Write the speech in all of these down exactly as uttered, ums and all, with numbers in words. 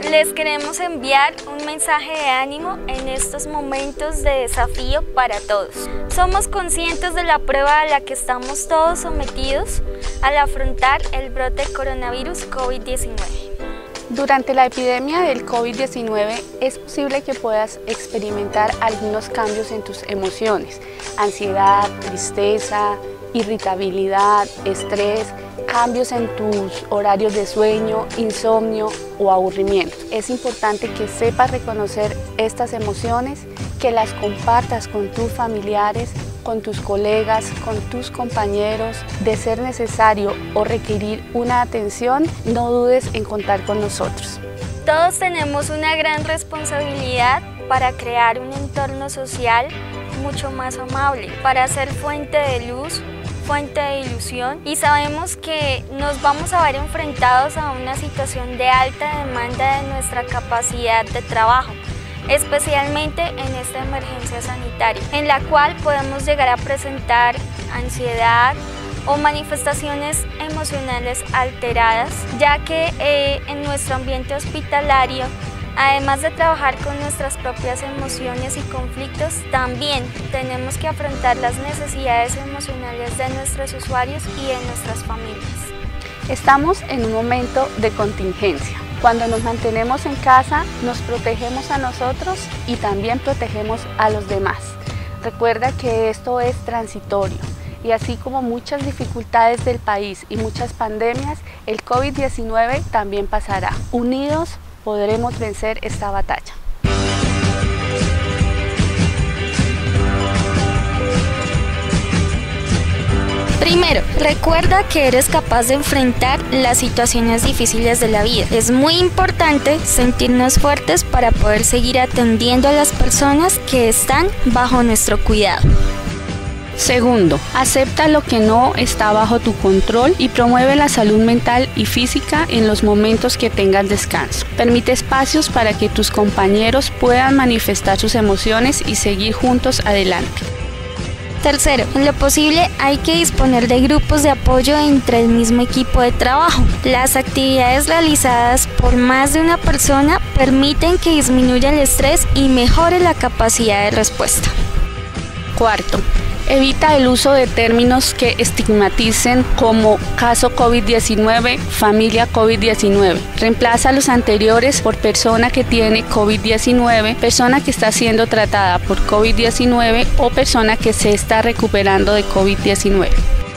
Les queremos enviar un mensaje de ánimo en estos momentos de desafío para todos. Somos conscientes de la prueba a la que estamos todos sometidos al afrontar el brote de coronavirus COVID diecinueve. Durante la epidemia del COVID diecinueve es posible que puedas experimentar algunos cambios en tus emociones: ansiedad, tristeza, irritabilidad, estrés, cambios en tus horarios de sueño, insomnio o aburrimiento. Es importante que sepas reconocer estas emociones, que las compartas con tus familiares, con tus colegas, con tus compañeros. De ser necesario o requerir una atención, no dudes en contar con nosotros. Todos tenemos una gran responsabilidad para crear un entorno social mucho más amable, para ser fuente de luz, fuente de ilusión, y sabemos que nos vamos a ver enfrentados a una situación de alta demanda de nuestra capacidad de trabajo, especialmente en esta emergencia sanitaria, en la cual podemos llegar a presentar ansiedad o manifestaciones emocionales alteradas, ya que eh, en nuestro ambiente hospitalario, además de trabajar con nuestras propias emociones y conflictos, también tenemos que afrontar las necesidades emocionales de nuestros usuarios y de nuestras familias. Estamos en un momento de contingencia. Cuando nos mantenemos en casa, nos protegemos a nosotros y también protegemos a los demás. Recuerda que esto es transitorio y así como muchas dificultades del país y muchas pandemias, el COVID diecinueve también pasará. Unidos podremos vencer esta batalla. Primero, recuerda que eres capaz de enfrentar las situaciones difíciles de la vida. Es muy importante sentirnos fuertes para poder seguir atendiendo a las personas que están bajo nuestro cuidado. Segundo, acepta lo que no está bajo tu control y promueve la salud mental y física en los momentos que tengas descanso. Permite espacios para que tus compañeros puedan manifestar sus emociones y seguir juntos adelante. Tercero, en lo posible hay que disponer de grupos de apoyo entre el mismo equipo de trabajo. Las actividades realizadas por más de una persona permiten que disminuya el estrés y mejore la capacidad de respuesta. Cuarto, evita el uso de términos que estigmaticen como caso COVID diecinueve, familia COVID diecinueve. Reemplaza los anteriores por persona que tiene COVID diecinueve, persona que está siendo tratada por COVID diecinueve o persona que se está recuperando de COVID diecinueve.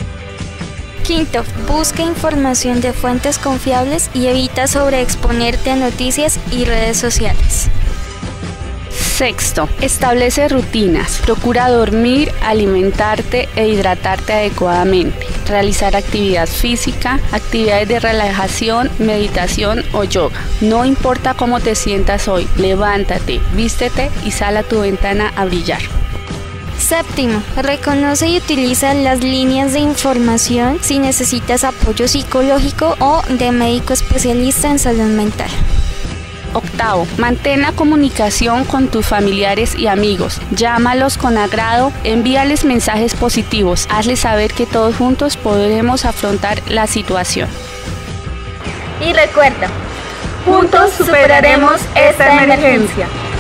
Quinto, busca información de fuentes confiables y evita sobreexponerte a noticias y redes sociales. Sexto, establece rutinas. Procura dormir, alimentarte e hidratarte adecuadamente. Realizar actividad física, actividades de relajación, meditación o yoga. No importa cómo te sientas hoy, levántate, vístete y sal a tu ventana a brillar. Séptimo, reconoce y utiliza las líneas de información si necesitas apoyo psicológico o de médico especialista en salud mental. Octavo, mantén la comunicación con tus familiares y amigos. Llámalos con agrado, envíales mensajes positivos, hazles saber que todos juntos podremos afrontar la situación. Y recuerda, juntos superaremos esta emergencia.